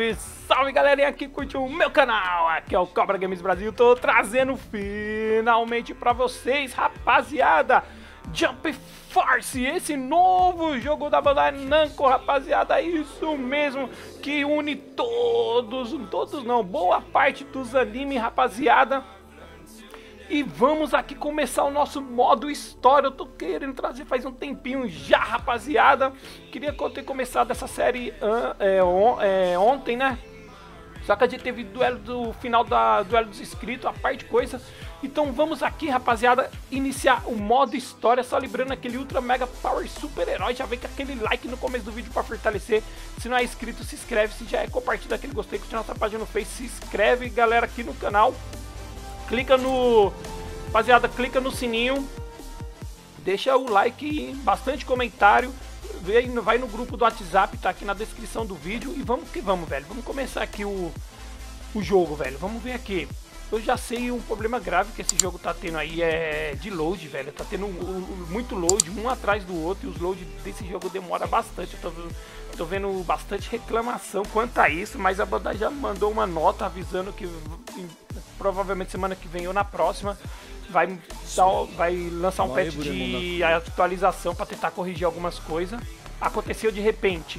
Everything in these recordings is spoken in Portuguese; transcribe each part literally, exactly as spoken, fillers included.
Salve, salve galerinha que curte o meu canal, aqui é o Cobra Games Brasil, tô trazendo finalmente pra vocês, rapaziada, Jump Force, esse novo jogo da Bandai Namco, rapaziada, isso mesmo, que une todos, todos não, boa parte dos animes, rapaziada. E vamos aqui começar o nosso modo história. Eu tô querendo trazer faz um tempinho já, rapaziada. Queria ter começado essa série uh, é, on, é, ontem, né? Só que a gente teve duelo do final da duelo dos inscritos, a parte de coisa. Então vamos aqui, rapaziada, iniciar o modo história. Só lembrando aquele ultra mega power super herói. Já vem com aquele like no começo do vídeo pra fortalecer. Se não é inscrito, se inscreve. Se já é, compartilha aquele gostei, curte nossa página no Face. Se inscreve, galera, aqui no canal. Clica no... Rapaziada, clica no sininho. Deixa o like, bastante comentário. Vai no grupo do WhatsApp, tá aqui na descrição do vídeo. E vamos que vamos, velho. Vamos começar aqui o, o jogo, velho. Vamos ver aqui. Eu já sei um problema grave que esse jogo tá tendo aí, é de load, velho. Tá tendo muito load, um atrás do outro. E os load desse jogo demora bastante. Eu tô, tô vendo bastante reclamação quanto a isso. Mas a Bandai já mandou uma nota avisando que provavelmente semana que vem ou na próxima vai, dar, vai lançar um patch de atualização para tentar corrigir algumas coisas. Aconteceu de repente.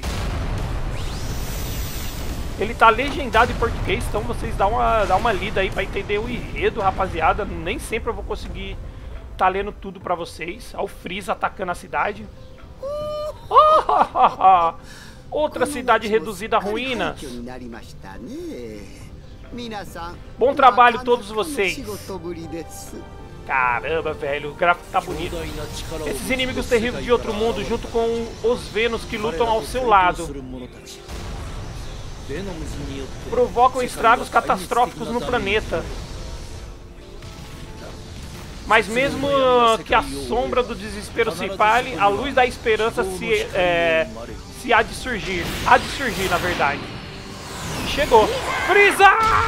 Ele tá legendado em português, então vocês dão uma, dá uma lida aí para entender o enredo, rapaziada. Nem sempre eu vou conseguir tá lendo tudo para vocês. Olha o Freeza atacando a cidade. Oh, outra cidade reduzida a ruínas. Bom trabalho todos vocês. Caramba, velho, o gráfico tá bonito. Esses inimigos terríveis de outro mundo, junto com os Vênus que lutam ao seu lado, provocam estragos catastróficos no planeta. Mas mesmo que a sombra do desespero se espalhe, a luz da esperança se, é, se há de surgir. Há de surgir, na verdade. Chegou. Freeza!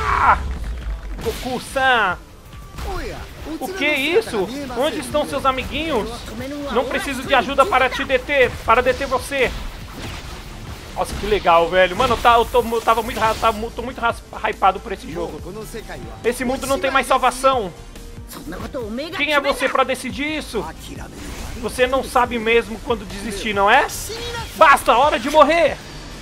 Goku-san! O que é isso? Onde estão seus amiguinhos? Não preciso de ajuda para te deter, para deter você. Nossa, que legal, velho. Mano, eu, tá, eu, tô, eu tava muito, tá, tô muito hypado por esse jogo. Esse mundo não tem mais salvação. Quem é você para decidir isso? Você não sabe mesmo quando desistir, não é? Basta, hora de morrer!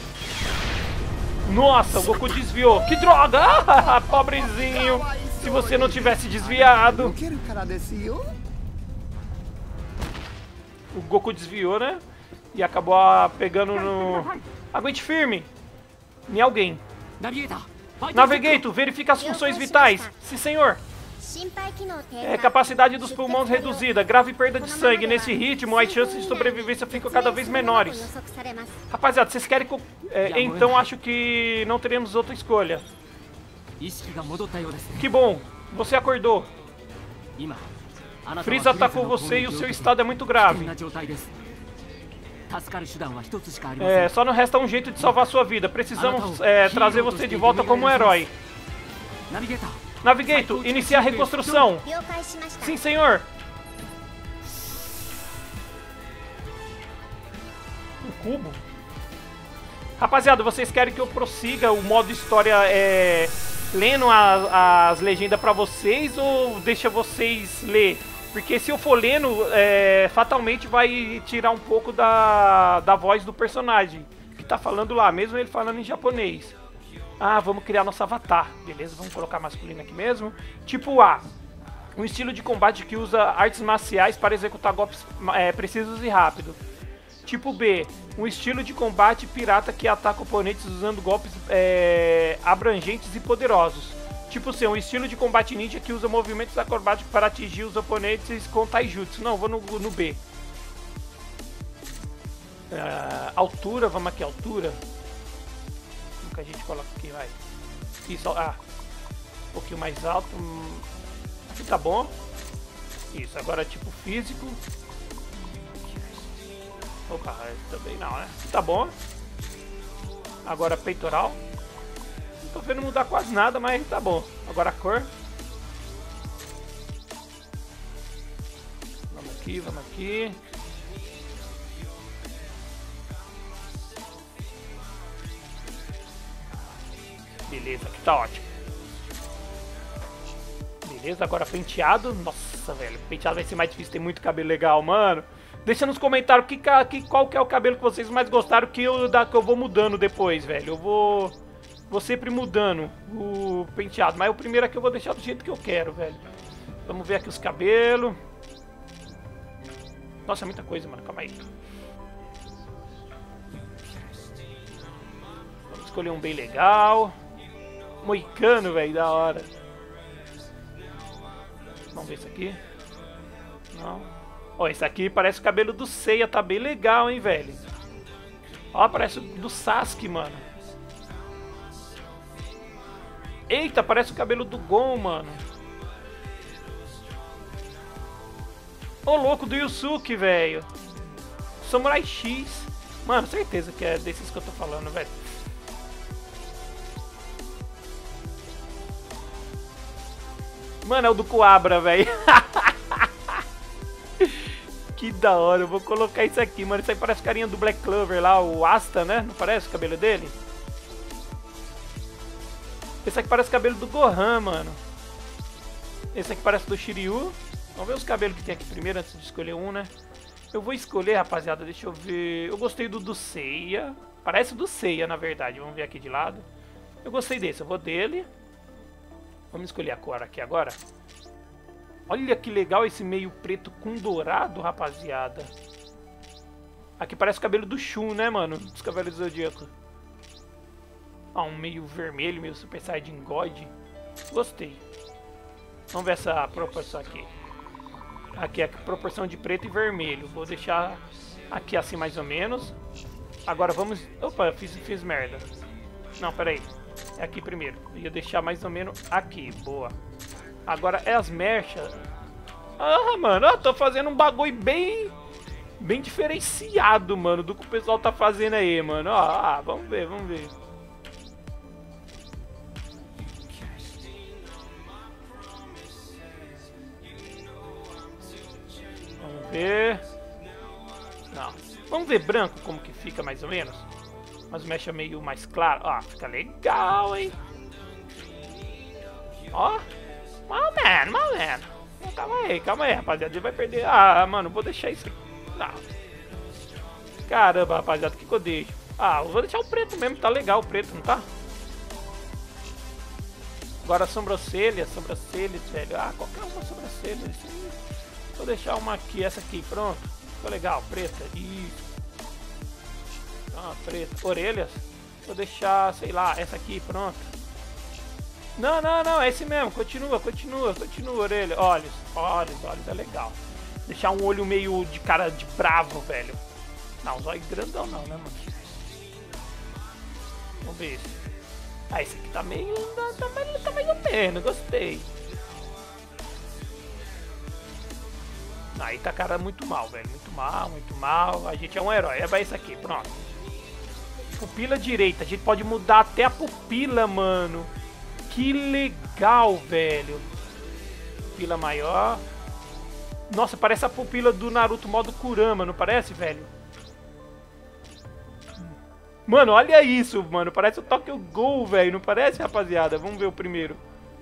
Nossa, o Goku desviou. Que droga! Ah, pobrezinho. Se você não tivesse desviado. O Goku desviou, né? E acabou pegando no... Aguente firme. Em alguém. Navigator, verifica as funções vitais. Sim, senhor. É, capacidade dos pulmões reduzida, grave perda de sangue. Nesse ritmo, as chances de sobrevivência ficam cada vez menores. Rapaziada, vocês querem... É, então acho que não teremos outra escolha. Que bom, você acordou. Freeza atacou você e o seu estado é muito grave. É, só não resta um jeito de salvar sua vida. Precisamos é, trazer você de volta como um herói. Navigator, inicia a reconstrução. Sim, senhor. Um cubo. Rapaziada, vocês querem que eu prossiga o modo história é, lendo a, as legendas pra vocês ou deixa vocês ler? Porque se eu for lendo, é, fatalmente vai tirar um pouco da, da voz do personagem que tá falando lá, mesmo ele falando em japonês. Ah, vamos criar nosso avatar. Beleza, vamos colocar masculino aqui mesmo. Tipo A. Um estilo de combate que usa artes marciais para executar golpes é, precisos e rápidos. Tipo B. Um estilo de combate pirata que ataca oponentes usando golpes é, abrangentes e poderosos. Tipo C. Um estilo de combate ninja que usa movimentos acrobáticos para atingir os oponentes com taijutsu. Não, vou no, no B. Uh, altura, vamos aqui, altura. Que a gente coloca aqui, vai. Isso, ah, um pouquinho mais alto. Aqui tá bom. Isso, agora tipo físico. Opa, também não, né? Tá bom. Agora peitoral. Não tô vendo mudar quase nada, mas tá bom. Agora a cor. Vamos aqui, vamos aqui. Beleza, aqui tá ótimo. Beleza, agora penteado. Nossa, velho, penteado vai ser mais difícil, tem muito cabelo legal, mano. Deixa nos comentários que, que, qual que é o cabelo que vocês mais gostaram, que eu, da, que eu vou mudando depois, velho. Eu vou, vou sempre mudando o penteado, mas o primeiro aqui eu vou deixar do jeito que eu quero, velho. Vamos ver aqui os cabelos. Nossa, é muita coisa, mano, calma aí. Vamos escolher um bem legal. Moicano, velho, da hora. Vamos ver isso aqui. Não. Ó, esse aqui parece o cabelo do Seiya, tá bem legal, hein, velho. Ó, parece o do Sasuke, mano. Eita, parece o cabelo do Gon, mano. Ô, louco, do Yusuke, velho. Samurai X. Mano, certeza que é desses que eu tô falando, velho. Mano, é o do Coabra, velho. Que da hora, eu vou colocar isso aqui, mano. Isso aí parece carinha do Black Clover lá, o Asta, né? Não parece o cabelo dele? Esse aqui parece o cabelo do Gohan, mano. Esse aqui parece do Shiryu. Vamos ver os cabelos que tem aqui primeiro, antes de escolher um, né? Eu vou escolher, rapaziada, deixa eu ver. Eu gostei do do Seiya. Parece o do Seiya, na verdade. Vamos ver aqui de lado. Eu gostei desse, eu vou dele. Vamos escolher a cor aqui agora. Olha que legal esse meio preto com dourado, rapaziada. Aqui parece o cabelo do Shun, né, mano? Dos Cavaleiros do Zodíaco. Ó, um meio vermelho, meio Super Saiyajin God. Gostei. Vamos ver essa proporção aqui. Aqui é a proporção de preto e vermelho. Vou deixar aqui assim mais ou menos. Agora vamos... Opa, eu fiz, fiz merda. Não, peraí. É aqui primeiro. Eu ia deixar mais ou menos aqui. Boa. Agora é as mechas. Ah, mano, eu tô fazendo um bagulho bem... Bem diferenciado, mano, do que o pessoal tá fazendo aí, mano. Ó, ah, vamos ver, vamos ver. Vamos ver. Não. Vamos ver branco como que fica mais ou menos. Mas mecha meio mais claro. Ó, fica legal, hein. Ó. Mal menos, mal menos. Calma aí, calma aí, rapaziada. Ele vai perder. Ah, mano, vou deixar isso aqui. Não. Caramba, rapaziada, o que, que eu deixo? Ah, eu vou deixar o preto mesmo. Tá legal o preto, não tá? Agora sobrancelhas, sobrancelhas, velho. Ah, qualquer uma sobrancelha. Vou deixar uma aqui, essa aqui, pronto. Ficou legal, preta. Isso. Ah, preta. Orelhas. Vou deixar, sei lá, essa aqui, pronto. Não, não, não, é esse mesmo. Continua, continua, continua, orelha. Olhos, olhos, olhos, é legal. Deixar um olho meio de cara de bravo, velho. Não, os olhos grandão não, né, mano? Vamos ver esse. Ah, esse aqui tá meio... Tá, tá, tá mais ou menos, gostei. Aí tá cara muito mal, velho. Muito mal, muito mal. A gente é um herói. É esse aqui, pronto. Pupila direita. A gente pode mudar até a pupila, mano. Que legal, velho. Pupila maior. Nossa, parece a pupila do Naruto modo Kurama, não parece, velho? Mano, olha isso, mano. Parece o Tokyo Ghoul, velho. Não parece, rapaziada? Vamos ver o primeiro.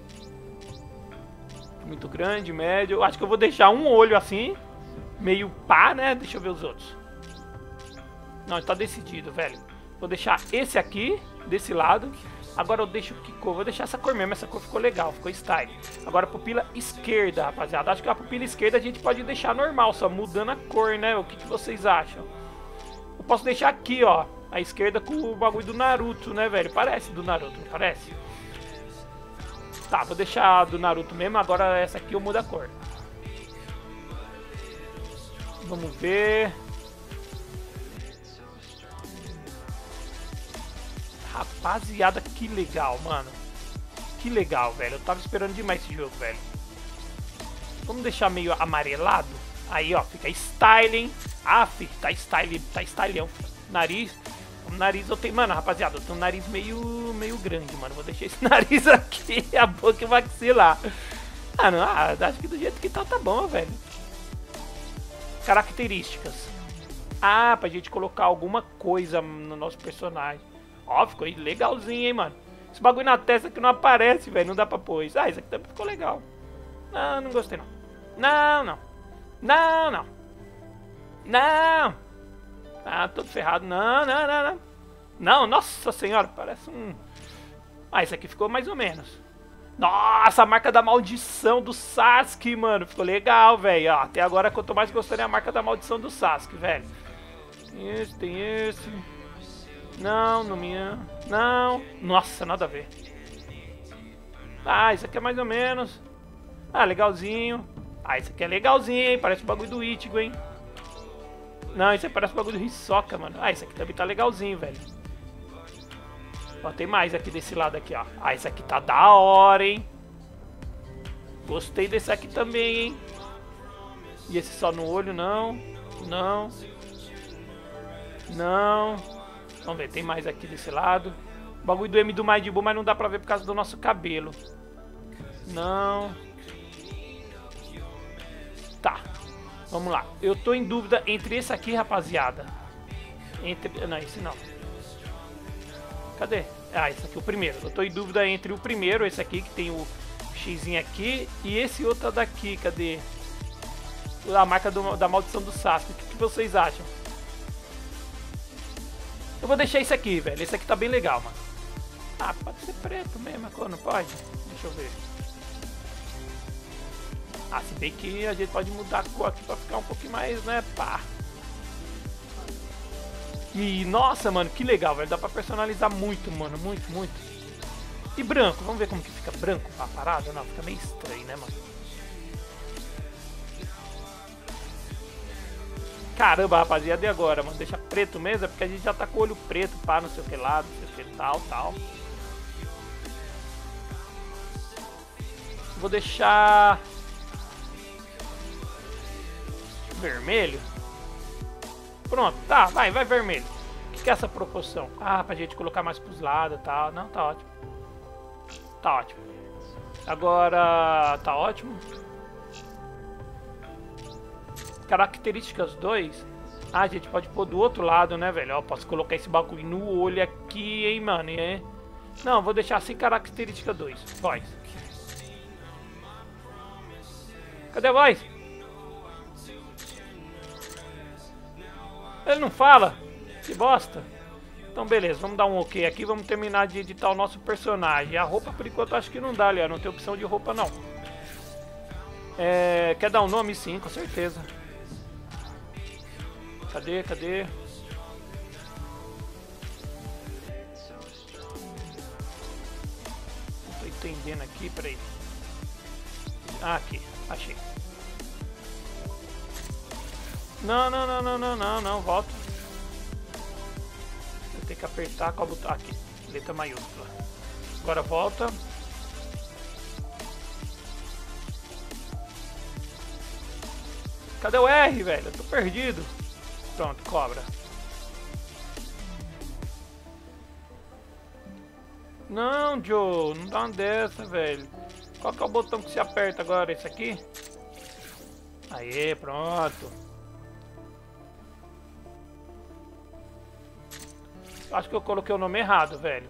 Muito grande, médio. Acho que eu vou deixar um olho assim. Meio pá, né? Deixa eu ver os outros. Não, tá decidido, velho. Vou deixar esse aqui, desse lado. Agora eu deixo que cor? Vou deixar essa cor mesmo. Essa cor ficou legal, ficou style. Agora a pupila esquerda, rapaziada. Acho que a pupila esquerda a gente pode deixar normal, só mudando a cor, né? O que, que vocês acham? Eu posso deixar aqui, ó. A esquerda com o bagulho do Naruto, né, velho? Parece do Naruto, não parece? Tá, vou deixar do Naruto mesmo. Agora essa aqui eu mudo a cor. Vamos ver. Rapaziada, que legal, mano. Que legal, velho. Eu tava esperando demais esse jogo, velho. Vamos deixar meio amarelado. Aí, ó, fica styling. Ah, fica, tá style, tá stylão. Nariz. O nariz eu tenho... Mano, rapaziada, eu tenho um nariz meio, meio grande, mano. Vou deixar esse nariz aqui, a boca e o maxilar. Ah, não, ah, acho que do jeito que tá, tá bom, velho. Características. Ah, pra gente colocar alguma coisa no nosso personagem. Ó, ficou legalzinho, hein, mano. Esse bagulho na testa que não aparece, velho. Não dá pra pôr isso. Ah, isso aqui também ficou legal. Não, não gostei não. Não, não. Não, não. Não. Ah, todo ferrado. Não, não, não, não. Não, nossa senhora. Parece um... Ah, esse aqui ficou mais ou menos. Nossa, a marca da maldição do Sasuke, mano. Ficou legal, velho. Até agora que eu tô mais gostando é a marca da maldição do Sasuke, velho. Tem esse, tem esse. Não, não minha. Não. Nossa, nada a ver. Ah, esse aqui é mais ou menos. Ah, legalzinho. Ah, esse aqui é legalzinho, hein. Parece o bagulho do Ichigo, hein. Não, esse aqui parece o bagulho do Hisoka, mano. Ah, esse aqui também tá legalzinho, velho. Ó, tem mais aqui desse lado aqui, ó. Ah, esse aqui tá da hora, hein. Gostei desse aqui também, hein. E esse só no olho, não. Não. Não. Vamos ver, tem mais aqui desse lado. O bagulho do M do Majin Buu, mas não dá pra ver por causa do nosso cabelo. Não. Tá. Vamos lá. Eu tô em dúvida entre esse aqui, rapaziada. Entre... Não, esse não. Cadê? Ah, esse aqui, o primeiro. Eu tô em dúvida entre o primeiro, esse aqui, que tem o xizinho aqui, e esse outro daqui. Cadê? A marca do, da maldição do Sasuke. O que, que vocês acham? Eu vou deixar esse aqui, velho. Esse aqui tá bem legal, mano. Ah, pode ser preto mesmo, não pode? Deixa eu ver. Ah, se bem que a gente pode mudar a cor aqui pra ficar um pouquinho mais, né, pá. E, nossa, mano, que legal, velho. Dá pra personalizar muito, mano. Muito, muito. E branco, vamos ver como que fica branco a parada? Não, fica meio estranho, né, mano? Caramba, rapaziada, e agora, mano? Deixa preto mesmo? É porque a gente já tá com o olho preto, pá, não sei o que lá, não sei o que tal, tal. Vou deixar... vermelho. Pronto, tá, vai, vai vermelho. O que, que é essa proporção? Ah, pra gente colocar mais pros lados e tal. Não, tá ótimo. Tá ótimo. Agora, tá ótimo. Características dois. Ah, a gente pode pôr do outro lado, né, velho? Ó, posso colocar esse bagulho no olho aqui, hein, mano. É? Não, vou deixar assim, característica dois. Voz. Cadê a voz? Ele não fala? Que bosta. Então beleza, vamos dar um ok aqui. Vamos terminar de editar o nosso personagem. A roupa por enquanto acho que não dá, ali, ó. Não tem opção de roupa não. É, quer dar um nome? Sim, com certeza. Cadê, cadê? Não tô entendendo aqui, peraí. Ah, aqui, achei. Não, não, não, não, não, não, não, volta. Eu tenho que apertar qual botão? Aqui, letra maiúscula. Agora volta. Cadê o R, velho? Eu tô perdido. Pronto, cobra. Não, Joe, não dá uma dessa, velho. Qual que é o botão que se aperta agora? Esse aqui? Aê, pronto. Acho que eu coloquei o nome errado, velho.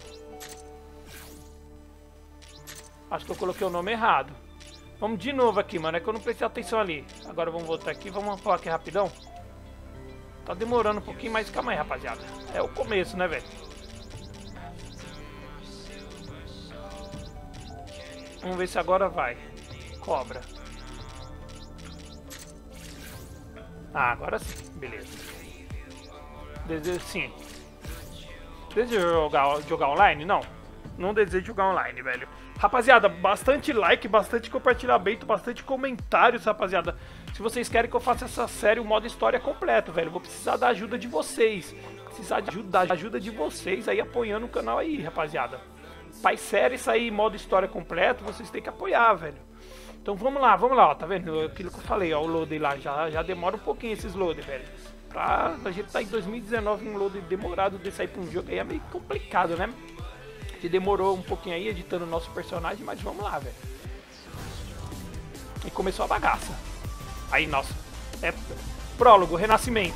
Acho que eu coloquei o nome errado. Vamos de novo aqui, mano. É que eu não prestei atenção ali. Agora vamos voltar aqui. Vamos falar aqui rapidão. Tá demorando um pouquinho, mas calma aí, rapaziada. É o começo, né, velho? Vamos ver se agora vai. Cobra. Ah, agora sim. Beleza. Desejo sim. Deseja jogar, jogar online? Não. Não desejo jogar online, velho. Rapaziada, bastante like, bastante compartilhamento, bastante comentários, rapaziada. Se vocês querem que eu faça essa série, o modo história completo, velho. Vou precisar da ajuda de vocês. Precisar de ajuda, da ajuda de vocês aí apoiando o canal aí, rapaziada. Faz série sair modo história completo, vocês têm que apoiar, velho. Então vamos lá, vamos lá, ó. Tá vendo? Aquilo que eu falei, ó. O load lá já, já demora um pouquinho esses load, velho. Pra a gente tá em dois mil e dezenove, um load demorado de sair pra um jogo aí é meio complicado, né? A gente demorou um pouquinho aí editando o nosso personagem, mas vamos lá, velho. E começou a bagaça. Aí, nossa. É prólogo, renascimento.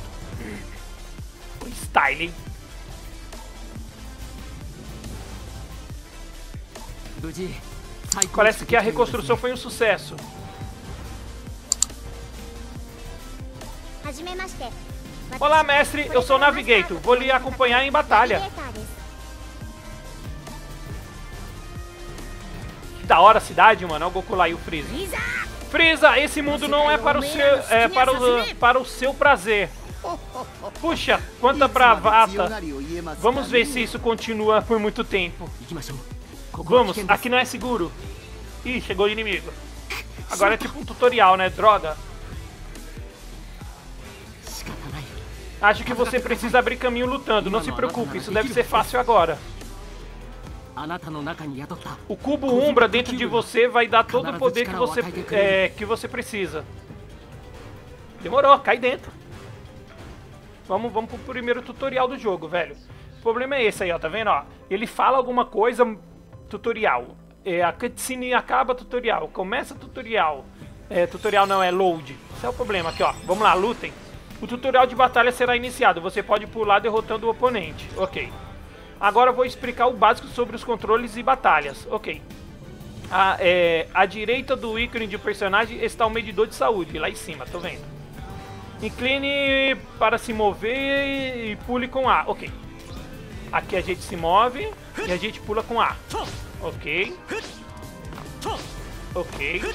O style, hein? Parece que a reconstrução foi um sucesso. Olá, mestre, eu sou o Navigator. Vou lhe acompanhar em batalha. Que da hora a cidade, mano. Olha o Goku lá e o Freeza. Freeza, esse mundo não é para o seu, é para o, para o seu prazer. Puxa, quanta bravata. Vamos ver se isso continua por muito tempo. Vamos, aqui não é seguro. Ih, chegou o inimigo. Agora é tipo um tutorial, né? Droga. Acho que você precisa abrir caminho lutando. Não se preocupe, isso deve ser fácil agora. O cubo Umbra dentro de você vai dar todo o poder que você, é, que você precisa. Demorou, cai dentro. Vamos, vamos pro primeiro tutorial do jogo, velho. O problema é esse aí, ó, tá vendo? Ó, ele fala alguma coisa, tutorial. É, a cutscene acaba, tutorial. Começa, tutorial. É, tutorial não, é load. Esse é o problema aqui, ó. Vamos lá, lutem. O tutorial de batalha será iniciado. Você pode pular derrotando o oponente. Ok. Agora eu vou explicar o básico sobre os controles e batalhas. Ok. A, é, à direita do ícone de personagem está o medidor de saúde. Lá em cima, tô vendo. Incline para se mover e pule com A. Ok. Aqui a gente se move e a gente pula com A. Ok. Ok.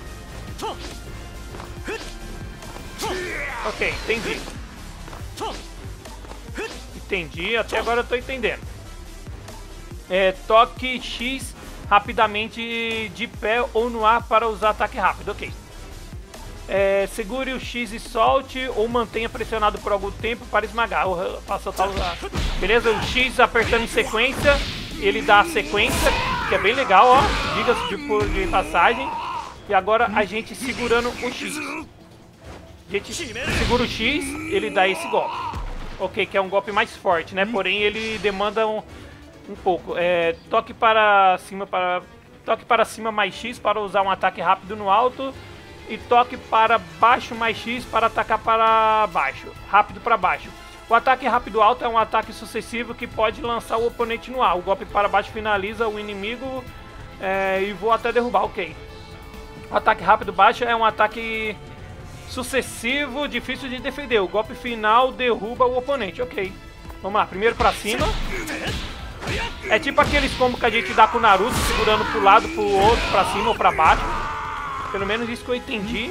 Ok, entendi. Entendi, até agora eu tô entendendo. É, toque X rapidamente de pé ou no ar para usar ataque rápido, ok. É, segure o X e solte ou mantenha pressionado por algum tempo para esmagar. Ou, para soltar o... Beleza, o X apertando em sequência, ele dá a sequência, que é bem legal, ó. Diga-se de, por de passagem. E agora a gente segurando o X. A gente segura o X, ele dá esse golpe. Ok, que é um golpe mais forte, né? Porém, ele demanda um, um pouco. É, toque para cima para toque para cima mais X para usar um ataque rápido no alto. E toque para baixo mais X para atacar para baixo. Rápido para baixo. O ataque rápido alto é um ataque sucessivo que pode lançar o oponente no ar. O golpe para baixo finaliza o inimigo é, e voa até derrubar, ok. O ataque rápido baixo é um ataque sucessivo, difícil de defender. O golpe final derruba o oponente, ok. Vamos lá, primeiro pra cima. É tipo aqueles combos que a gente dá com o Naruto, segurando pro lado, pro outro, pra cima ou pra baixo. Pelo menos isso que eu entendi.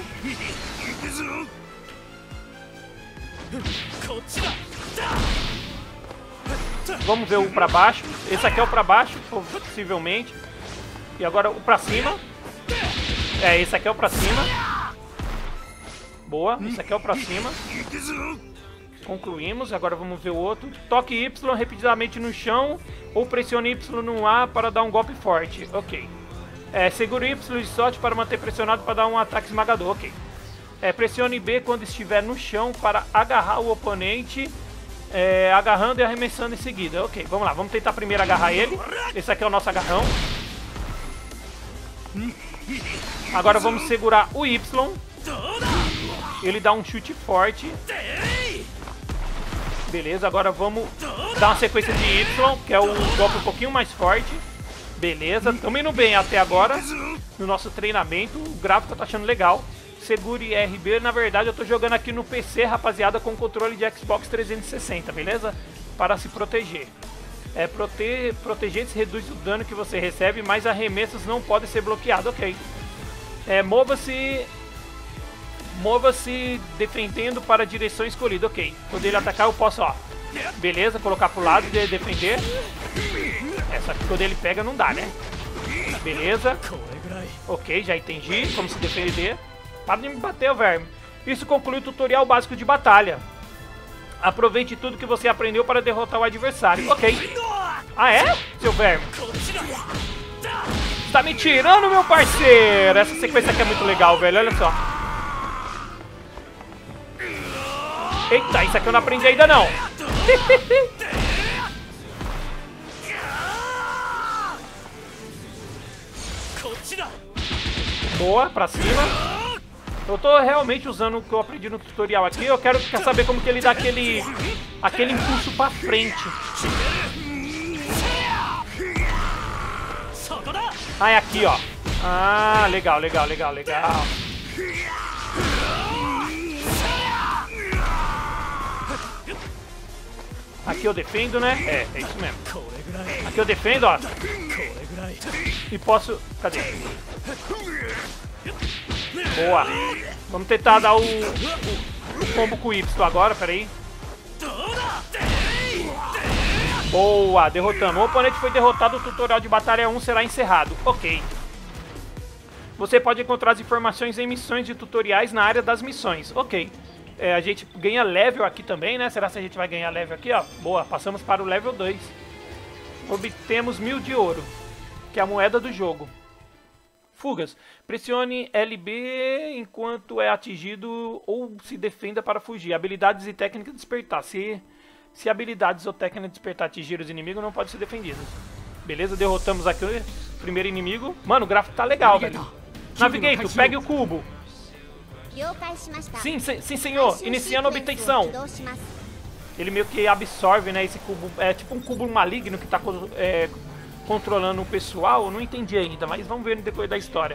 Vamos ver o pra baixo. Esse aqui é o pra baixo, possivelmente. E agora o pra cima. É, esse aqui é o pra cima. Boa, esse aqui é o pra cima. Concluímos, agora vamos ver o outro. Toque Y repetidamente no chão ou pressione Y no ar para dar um golpe forte. Ok. É, segure Y de sorte para manter pressionado para dar um ataque esmagador. Ok. É, pressione B quando estiver no chão para agarrar o oponente, é, agarrando e arremessando em seguida. Ok, vamos lá, vamos tentar primeiro agarrar ele. Esse aqui é o nosso agarrão. Agora vamos segurar o Y. Ele dá um chute forte. Beleza, agora vamos dar uma sequência de Y, que é o golpe um pouquinho mais forte. Beleza, estamos indo bem até agora no nosso treinamento. O gráfico eu tô achando legal. Segure R B, na verdade eu tô jogando aqui no P C, rapaziada, com controle de Xbox trezentos e sessenta, beleza? Para se proteger. É, prote... Proteger-se reduz o dano que você recebe, mas arremessos não podem ser bloqueados, ok. É, mova-se... Mova-se defendendo para a direção escolhida, ok. Quando ele atacar eu posso, ó, beleza, colocar pro lado e defender. Essa aqui quando ele pega não dá, né? Beleza. Ok, já entendi como se defender. Para de me bater, verme. Isso conclui o tutorial básico de batalha. Aproveite tudo que você aprendeu para derrotar o adversário. Ok. Ah, é? Seu verme. Tá me tirando, meu parceiro. Essa sequência aqui é muito legal, velho. Olha só. Eita, isso aqui eu não aprendi ainda não. Boa, pra cima. Eu tô realmente usando o que eu aprendi no tutorial aqui. Eu quero quer saber como que ele dá aquele aquele impulso pra frente. Ah, é aqui, ó. Ah, legal, legal, legal, legal. Aqui eu defendo, né? É, é isso mesmo. Aqui eu defendo, ó. E posso... Cadê? Boa. Vamos tentar dar o, o, o combo com o Y agora, peraí. Boa, derrotamos. O oponente foi derrotado, o tutorial de batalha um será encerrado. Ok. Você pode encontrar as informações em missões de tutoriais na área das missões. Ok. É, a gente ganha level aqui também, né? Será que a gente vai ganhar level aqui, ó? Boa, passamos para o level dois. Obtemos mil de ouro, que é a moeda do jogo. Fugas. Pressione L B enquanto é atingido ou se defenda para fugir. Habilidades e técnica despertar. Se, se habilidades ou técnica despertar atingir os inimigos, não pode ser defendidas. Beleza, derrotamos aqui o primeiro inimigo. Mano, o gráfico tá legal, velho. Navigator, pegue o cubo. Sim, sim, senhor. Iniciando a obtenção. Ele meio que absorve, né, esse cubo. É tipo um cubo maligno que tá é, controlando o pessoal. Eu não entendi ainda, mas vamos ver no decorrer da história.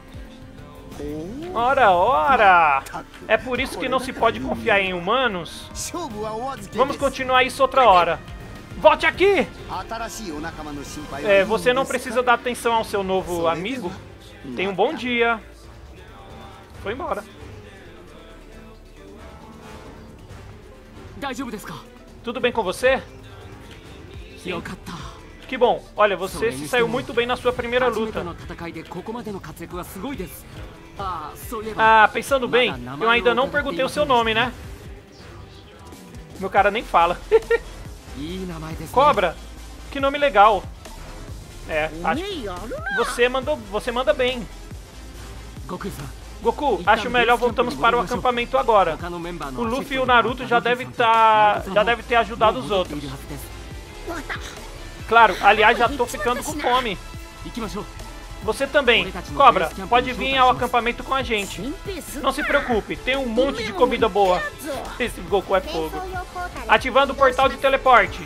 Ora, ora! É por isso que não se pode confiar em humanos. Vamos continuar isso outra hora. Volte aqui! É, você não precisa dar atenção ao seu novo amigo. Tenha um bom dia. Foi embora. Tudo bem com você? Sim. Que bom. Olha, você se saiu muito bem na sua primeira luta. Ah, pensando bem, eu ainda não perguntei o seu nome, né? Meu cara nem fala. Cobra, que nome legal. É, acho... Você mandou, você manda bem. Goku, acho melhor voltamos para o acampamento agora. O Luffy e o Naruto já devem tá, já deve ter ajudado os outros. Claro, aliás, já tô ficando com fome. Você também. Cobra, pode vir ao acampamento com a gente. Não se preocupe, tem um monte de comida boa. Esse Goku é fogo. Ativando o portal de teleporte.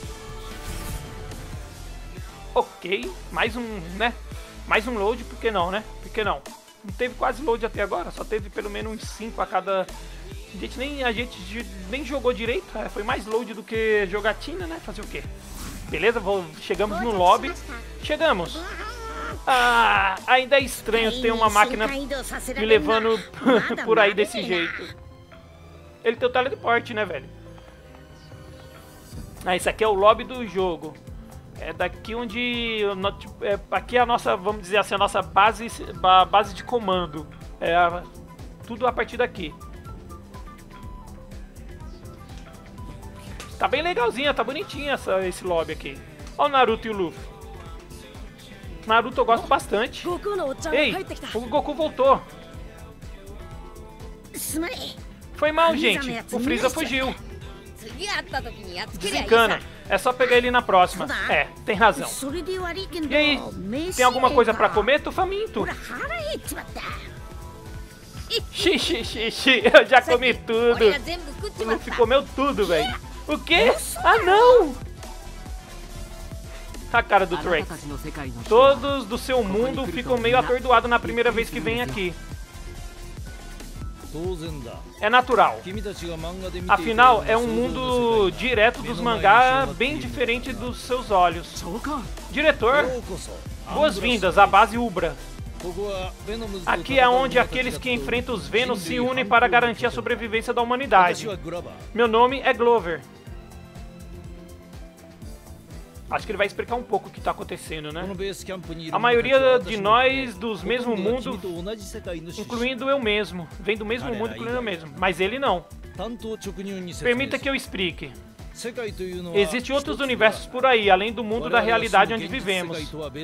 Ok, mais um, né? Mais um load, por que não, né? Por que não? Não teve quase load até agora, só teve pelo menos uns cinco a cada... A gente nem, a gente nem jogou direito, é, foi mais load do que jogatina, né? Fazer o quê? Beleza, vou, chegamos no lobby. Chegamos. Ah, ainda é estranho ter uma máquina me levando por aí desse jeito. Ele tem o teleporte, né, velho? Ah, esse aqui é o lobby do jogo. É daqui onde... É, aqui é a nossa, vamos dizer assim, a nossa base, a base de comando. É a, tudo a partir daqui. Tá bem legalzinha, tá bonitinha essa, esse lobby aqui. Olha o Naruto e o Luffy. Naruto eu gosto bastante. Ei, o Goku voltou. Foi mal, gente. O Freeza fugiu. Desencana. É só pegar ele na próxima. É, tem razão. E aí, tem alguma coisa pra comer? Tô faminto. Xixi, xixi, eu já comi tudo. O Luffy comeu tudo, velho. O quê? Ah, não! A cara do Trunks. Todos do seu mundo ficam meio atordoados na primeira vez que vem aqui. É natural. Afinal, é um mundo direto dos mangá, bem diferente dos seus olhos. Diretor, boas-vindas à base Ubra. Aqui é onde aqueles que enfrentam os Venom se unem para garantir a sobrevivência da humanidade. Meu nome é Glover. Acho que ele vai explicar um pouco o que está acontecendo, né? A maioria de nós dos mesmo mundo, incluindo eu mesmo, vem do mesmo mundo, incluindo eu mesmo. Mas ele não. Permita que eu explique. Existem outros universos por aí, além do mundo da realidade onde vivemos.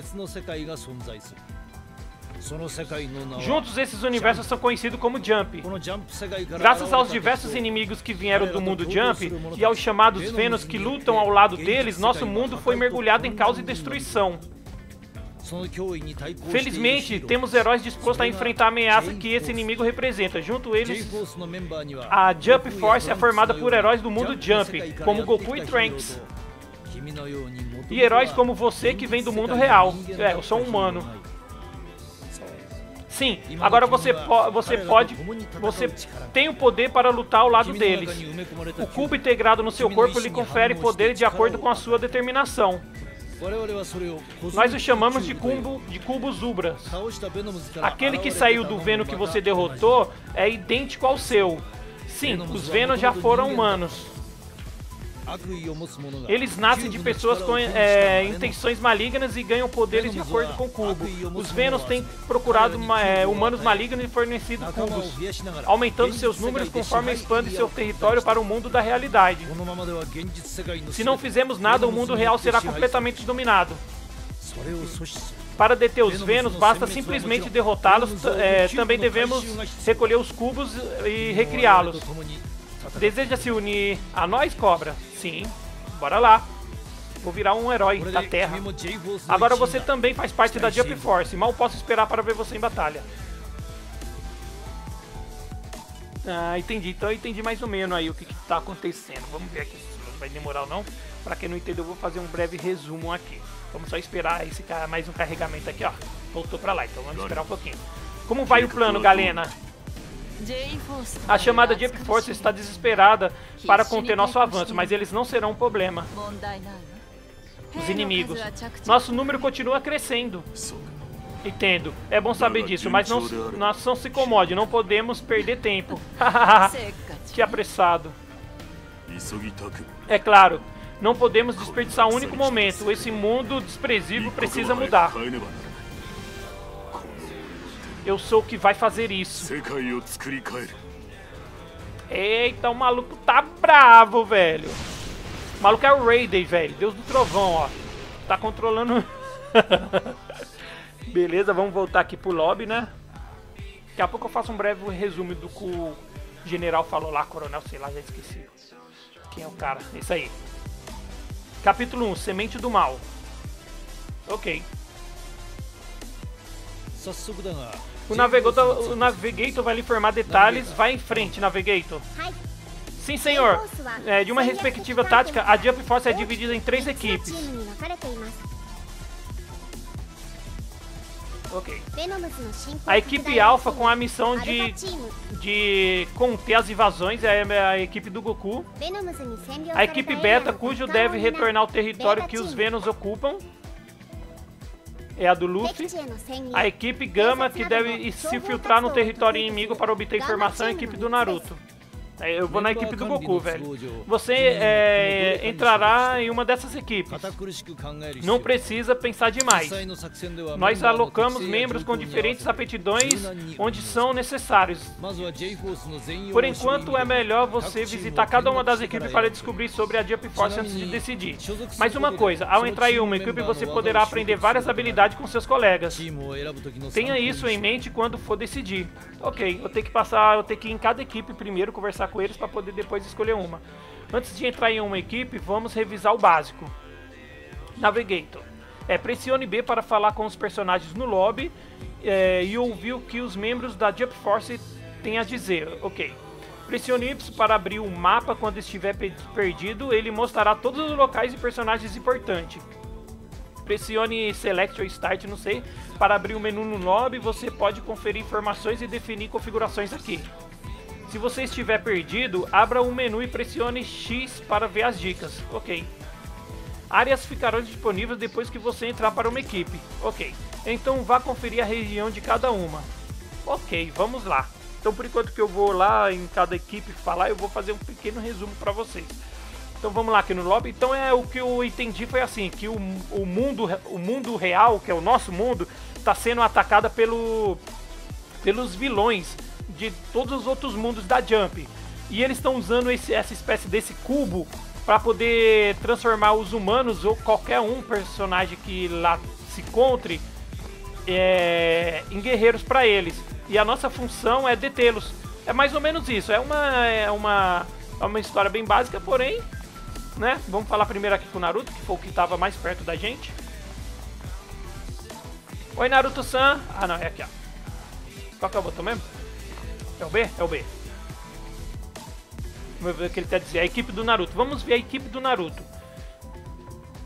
Juntos, esses universos são conhecidos como Jump. Graças aos diversos inimigos que vieram do mundo Jump e aos chamados Venoms que lutam ao lado deles, nosso mundo foi mergulhado em caos e destruição. Felizmente, temos heróis dispostos a enfrentar a ameaça que esse inimigo representa. Junto a eles, a Jump Force é formada por heróis do mundo Jump, como Goku e Trunks. E heróis como você que vem do mundo real. É, eu sou um humano. Sim, agora você, po você pode, você tem o poder para lutar ao lado deles. O cubo integrado no seu corpo lhe confere poder de acordo com a sua determinação. Nós o chamamos de cubo, de cubo Zubras. Aquele que saiu do Venom que você derrotou é idêntico ao seu. Sim, os Venom já foram humanos. Eles nascem de pessoas com é, intenções malignas e ganham poderes de acordo com o cubo. Os Venoms têm procurado é, humanos malignos e fornecido cubos, aumentando seus números conforme expande seu território para o mundo da realidade. Se não fizermos nada, o mundo real será completamente dominado. Para deter os Venoms, basta simplesmente derrotá-los. É, também devemos recolher os cubos e recriá-los. Deseja se unir a nós, Cobra? Sim, bora lá. Vou virar um herói da Terra. Agora você também faz parte da Jump Force. Mal posso esperar para ver você em batalha. Ah, entendi. Então eu entendi mais ou menos aí o que está acontecendo. Vamos ver aqui se não vai demorar ou não. Para quem não entendeu, eu vou fazer um breve resumo aqui. Vamos só esperar esse mais um carregamento aqui, ó. Voltou para lá, então vamos esperar um pouquinho. Como vai o plano, galera? A chamada Jump Force está desesperada para conter nosso avanço, mas eles não serão um problema. Os inimigos. Nosso número continua crescendo. Entendo. É bom saber disso, mas não, nós não se incomode, não podemos perder tempo. Que apressado. É claro, não podemos desperdiçar um único momento. Esse mundo desprezível precisa mudar. Eu sou o que vai fazer isso. Eita, o maluco tá bravo, velho. O maluco é o Raiden, velho. Deus do Trovão, ó. Tá controlando... Beleza, vamos voltar aqui pro lobby, né? Daqui a pouco eu faço um breve resumo do que o general falou lá, coronel, sei lá, já esqueci. Quem é o cara? Isso aí. Capítulo um, Semente do Mal. Ok. O Navigator, o Navigator vai lhe informar detalhes. Vai em frente, Navigator. Sim, senhor. É, de uma respectiva tática, a Jump Force é dividida em três equipes. Ok. A equipe Alpha com a missão de, de conter as invasões é a equipe do Goku. A equipe Beta, cujo deve retornar ao território que os Venoms ocupam, é a do Luffy. A equipe Gama, que deve se filtrar no território inimigo para obter informação, é a equipe do Naruto. Eu vou na equipe do Goku, velho. Você é, entrará em uma dessas equipes. Não precisa pensar demais. Nós alocamos membros com diferentes aptidões onde são necessários. Por enquanto, é melhor você visitar cada uma das equipes para descobrir sobre a Jump Force antes de decidir. Mais uma coisa, ao entrar em uma equipe, você poderá aprender várias habilidades com seus colegas. Tenha isso em mente quando for decidir. Ok, eu tenho que passar, eu tenho que ir em cada equipe primeiro, conversar com eles para poder depois escolher uma. Antes de entrar em uma equipe, vamos revisar o básico. Navigator. É, pressione B para falar com os personagens no lobby é, e ouvir o que os membros da Jump Force têm a dizer. Ok. Pressione Y para abrir o mapa quando estiver perdido. Ele mostrará todos os locais e personagens importantes. Pressione Select ou Start, não sei, para abrir o menu no lobby. Você pode conferir informações e definir configurações aqui. Se você estiver perdido, abra o menu e pressione X para ver as dicas. Ok. Áreas ficarão disponíveis depois que você entrar para uma equipe. Ok. Então vá conferir a região de cada uma. Ok, vamos lá. Então por enquanto que eu vou lá em cada equipe falar, eu vou fazer um pequeno resumo para vocês. Então vamos lá aqui no lobby. Então é o que eu entendi foi assim, que o, o, mundo, o mundo real, que é o nosso mundo, está sendo atacado pelo, pelos vilões de todos os outros mundos da Jump. E eles estão usando esse, essa espécie desse cubo para poder transformar os humanos ou qualquer um personagem que lá se encontre é, em guerreiros para eles. E a nossa função é detê-los. É mais ou menos isso. É uma, é uma, é uma história bem básica, porém, né? Vamos falar primeiro aqui com o Naruto, que foi o que estava mais perto da gente. Oi, Naruto-san. Ah, não, é aqui, ó. Qual que é o botão mesmo? É o B? É o B. Vamos ver o que ele está dizendo. A equipe do Naruto. Vamos ver a equipe do Naruto.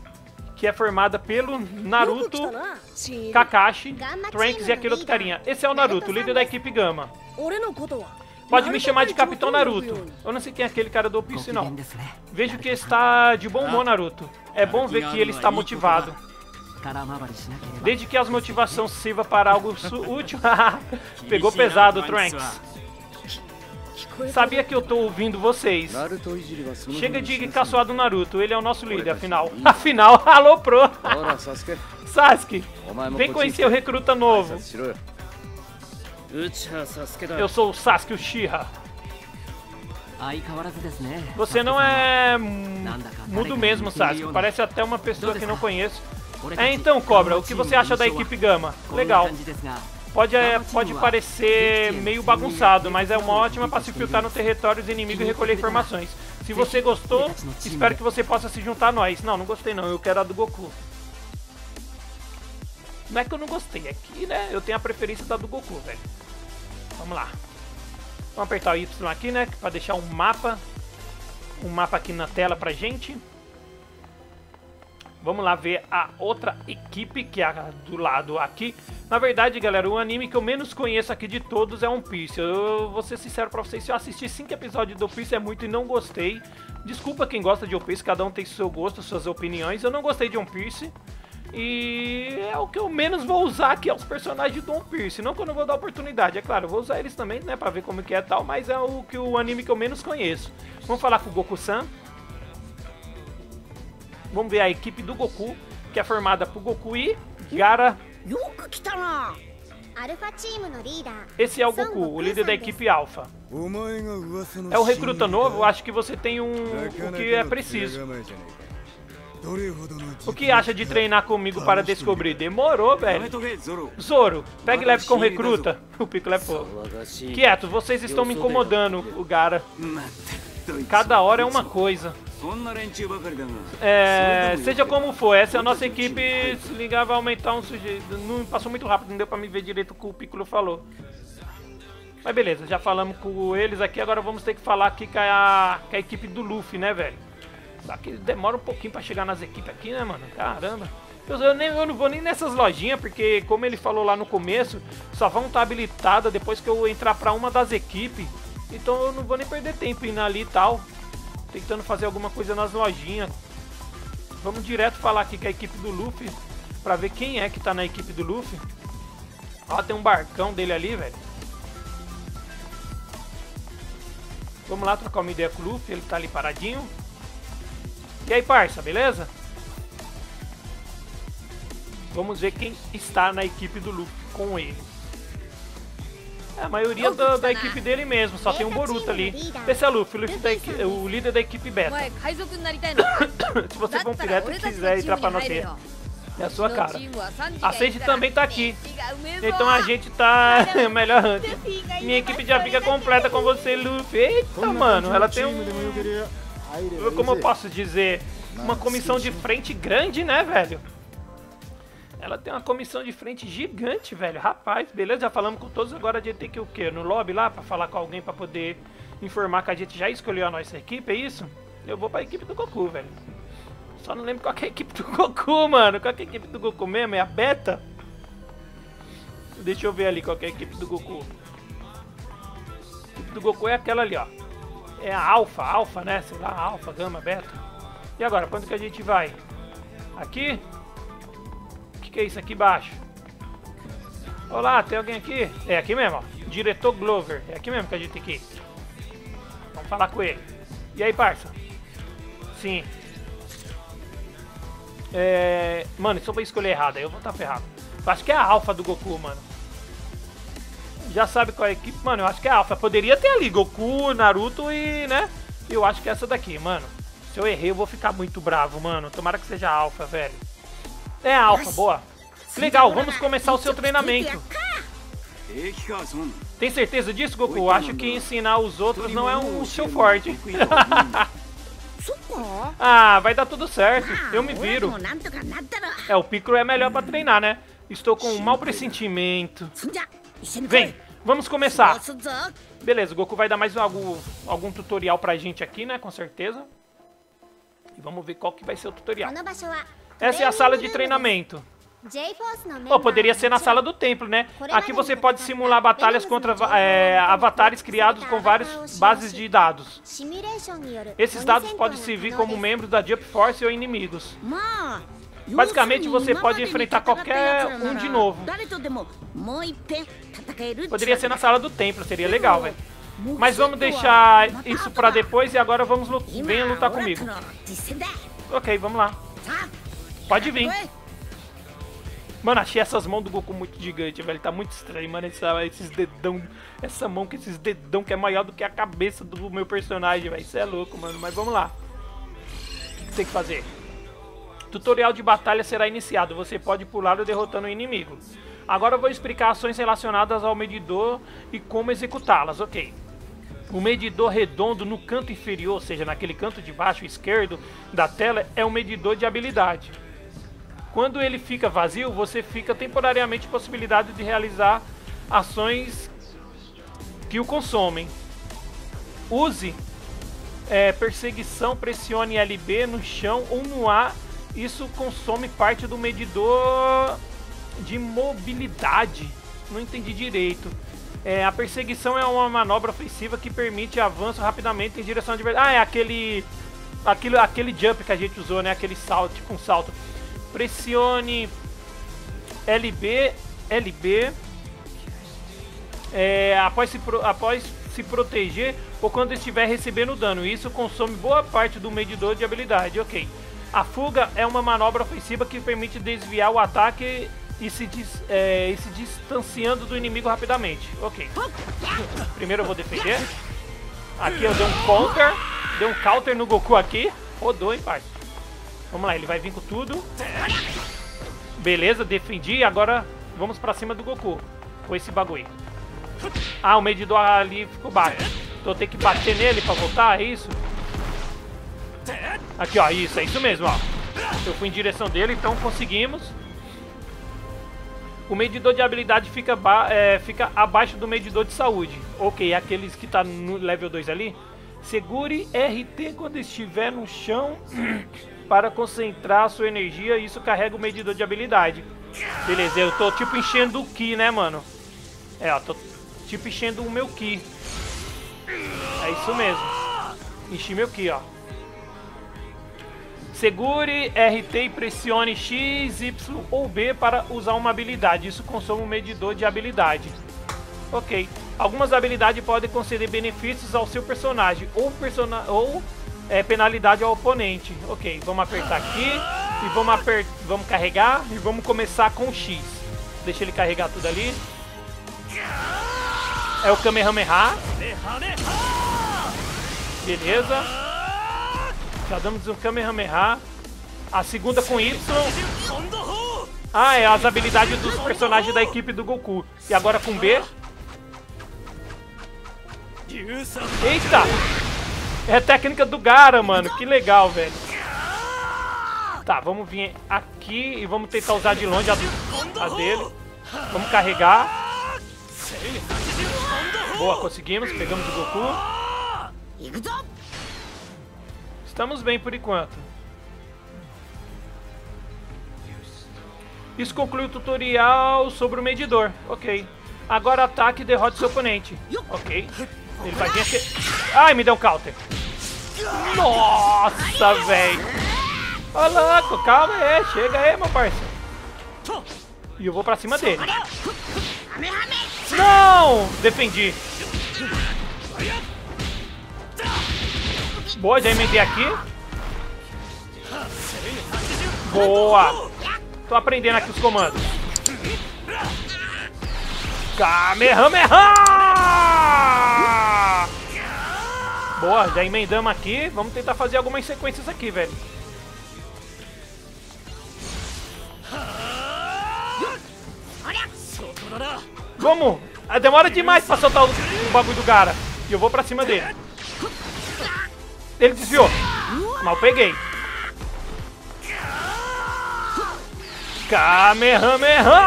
que é formada pelo Naruto, Kakashi, Trunks e aquele outro carinha. Esse é o Naruto, líder da equipe Gama. Pode me chamar de Capitão Naruto. Eu não sei quem é aquele cara do One Piece, não. Vejo que está de bom humor, Naruto. É bom ver que ele está motivado. Desde que as motivações sirvam para algo útil. Pegou pesado, Trunks. Sabia que eu tô ouvindo vocês. Chega de caçoar do Naruto, ele é o nosso líder, afinal. Afinal, alô, pro. Sasuke, vem conhecer o recruta novo. Eu sou o Sasuke Uchiha. Você não é mudo mesmo, Sasuke. Parece até uma pessoa que não conheço. É, então, Cobra, o que você acha da equipe Gama? Legal. Pode, é, pode parecer meio bagunçado, mas é uma ótima para se filtrar no território dos inimigos e recolher informações. Se você gostou, espero que você possa se juntar a nós. Não, não gostei não, eu quero a do Goku. Não é que eu não gostei, é que, né, eu tenho a preferência da do Goku, velho. Vamos lá. Vamos apertar o Y aqui, né, para deixar um mapa. Um mapa aqui na tela pra gente. Vamos lá ver a outra equipe, que é a do lado aqui. Na verdade, galera, o anime que eu menos conheço aqui de todos é One Piece. Eu vou ser sincero pra vocês, se eu assisti cinco episódios do One Piece é muito e não gostei. Desculpa quem gosta de One Piece, cada um tem seu gosto, suas opiniões. Eu não gostei de One Piece. E é o que eu menos vou usar aqui, é os personagens do One Piece. Não que eu não vou dar oportunidade, é claro, eu vou usar eles também, né, pra ver como que é e tal. Mas é o, que, o anime que eu menos conheço. Vamos falar com o Goku-san. Vamos ver a equipe do Goku, que é formada por Goku e Gaara. Esse é o Goku, o líder da equipe Alpha. É o recruta novo, acho que você tem um o que é preciso. O que acha de treinar comigo para descobrir? Demorou, velho. Zoro, pegue leve com o recruta. O Piccolo é fogo. Quieto, vocês estão me incomodando, o Gaara. Cada hora é uma coisa. É, seja como for, essa é a nossa equipe. Se ligar, vai aumentar um sujeito. Não passou muito rápido, não deu pra me ver direito o que o Piccolo falou. Mas beleza, já falamos com eles aqui. Agora vamos ter que falar aqui com a, com a equipe do Luffy, né, velho? Só que demora um pouquinho pra chegar nas equipes aqui, né, mano? Caramba. Eu, eu, nem, eu não vou nem nessas lojinhas, porque como ele falou lá no começo, só vão estar habilitadas depois que eu entrar pra uma das equipes. Então eu não vou nem perder tempo indo ali e tal. Tentando fazer alguma coisa nas lojinhas. Vamos direto falar aqui com a equipe do Luffy. Pra ver quem é que tá na equipe do Luffy. Ó, tem um barcão dele ali, velho. Vamos lá trocar uma ideia com o Luffy. Ele tá ali paradinho. E aí, parça, beleza? Vamos ver quem está na equipe do Luffy com ele. É a maioria da, da equipe dele mesmo, só tem um Boruto ali. Esse é o Luffy, o, Luffy da, o líder da equipe Beta. Se você for um pirata e quiser entrar pra nós ter, é a sua cara. A Sage também tá aqui. Então a gente tá melhor antes. Minha equipe já fica completa com você, Luffy. Eita, mano, ela tem um... Como eu posso dizer? Uma comissão de frente grande, né, velho? Ela tem uma comissão de frente gigante, velho. Rapaz, beleza? Já falamos com todos. Agora a gente tem que ir o quê? No lobby lá pra falar com alguém pra poder informar que a gente já escolheu a nossa equipe, é isso? Eu vou pra equipe do Goku, velho. Só não lembro qual que é a equipe do Goku, mano. Qual que é a equipe do Goku mesmo? É a Beta? Deixa eu ver ali qual que é a equipe do Goku. A equipe do Goku é aquela ali, ó. É a Alpha, Alpha, né? Sei lá, Alpha, Gama, Beta. E agora, pra onde que a gente vai? Aqui? O que é isso aqui embaixo? Olá, tem alguém aqui? É aqui mesmo, ó. Diretor Glover. É aqui mesmo que a gente tem que ir. Vamos falar com ele. E aí, parça? Sim. É... Mano, se eu vou escolher errado, aí eu vou estar ferrado. Eu acho que é a Alpha do Goku, mano. Já sabe qual é a equipe? Mano, eu acho que é a Alpha. Poderia ter ali Goku, Naruto e, né? Eu acho que é essa daqui, mano. Se eu errei, eu vou ficar muito bravo, mano. Tomara que seja a Alpha, velho. É a Alpha, boa. Legal, vamos começar o seu treinamento. Tem certeza disso, Goku? Acho que ensinar os outros não é um seu forte. Ah, vai dar tudo certo. Eu me viro. É, o Piccolo é melhor pra treinar, né? Estou com um mau pressentimento. Vem, vamos começar. Beleza, o Goku vai dar mais algum, algum tutorial pra gente aqui, né? Com certeza. E vamos ver qual que vai ser o tutorial. Essa é a sala de treinamento. Pô, poderia ser na sala do templo, né? Aqui você pode simular batalhas contra é, avatares criados com várias bases de dados. Esses dados podem servir como membros da Jump Force ou inimigos. Basicamente, você pode enfrentar qualquer um de novo. Poderia ser na sala do templo, seria legal, velho. Mas vamos deixar isso pra depois e agora vamos lutar. Venha lutar comigo. Ok, vamos lá. Pode vir. Mano, achei essas mãos do Goku muito gigantes, velho. Tá muito estranho, mano. Essa, esses dedão. Essa mão com esses dedão que é maior do que a cabeça do meu personagem, velho. Isso é louco, mano. Mas vamos lá. O que tem que fazer? Tutorial de batalha será iniciado. Você pode pular derrotando o inimigo. Agora eu vou explicar ações relacionadas ao medidor e como executá-las, ok? O medidor redondo no canto inferior, ou seja, naquele canto de baixo esquerdo da tela, é um medidor de habilidade. Quando ele fica vazio, você fica temporariamente possibilidade de realizar ações que o consomem. Use é, perseguição, pressione L B no chão ou no ar. Isso consome parte do medidor de mobilidade. Não entendi direito. É, a perseguição é uma manobra ofensiva que permite avanço rapidamente em direção de... Ah, é aquele, aquele, aquele jump que a gente usou, né? Aquele salto, tipo um salto. Pressione L B, L B é, após, se pro, após se proteger ou quando estiver recebendo dano. Isso consome boa parte do medidor de habilidade, ok. A fuga é uma manobra ofensiva que permite desviar o ataque e se, dis, é, e se distanciando do inimigo rapidamente, ok. Primeiro eu vou defender. Aqui eu dei um counter, dei um counter no Goku aqui. Rodou, hein, pai. Vamos lá, ele vai vir com tudo. Beleza, defendi. Agora vamos pra cima do Goku com esse bagulho. Ah, o medidor ali ficou baixo. Então eu tenho que bater nele pra voltar, é isso? Aqui, ó, isso, é isso mesmo, ó. Eu fui em direção dele, então conseguimos. O medidor de habilidade fica, é, fica abaixo do medidor de saúde. Ok, aqueles que tá no level dois ali. Segure R T quando estiver no chão para concentrar a sua energia. Isso carrega o medidor de habilidade. Beleza, eu tô tipo enchendo o Ki, né, mano? É, ó, tô tipo enchendo o meu Ki. É isso mesmo. Enchi meu Ki, ó. Segure R T e pressione X, Y ou B para usar uma habilidade. Isso consome um medidor de habilidade. Ok. Algumas habilidades podem conceder benefícios ao seu personagem ou, persona ou é, penalidade ao oponente. Ok, vamos apertar aqui e vamos, aper vamos carregar e vamos começar com X. Deixa ele carregar tudo ali. É o Kamehameha. Beleza. Já damos um Kamehameha. A segunda com Y. Ah, é as habilidades dos personagens da equipe do Goku. E agora com B. Eita! É a técnica do Gaara, mano. Que legal, velho. Tá, vamos vir aqui e vamos tentar usar de longe a, a dele. Vamos carregar. Boa, conseguimos. Pegamos o Goku. Estamos bem por enquanto. Isso conclui o tutorial sobre o medidor. Ok. Agora ataque e derrote seu oponente. Ok. Ele vai vir aqui. Ai, me deu um counter. Nossa, velho. Ô, louco, calma aí. Chega aí, meu parceiro. E eu vou pra cima dele. Não! Defendi. Boa, já emendei aqui. Boa. Tô aprendendo aqui os comandos. Kamehameha! Boa, já emendamos aqui. Vamos tentar fazer algumas sequências aqui, velho. Vamos! Demora demais pra soltar o, o bagulho do Gaara. E eu vou pra cima dele. Ele desviou. Mal peguei. Kamehameha!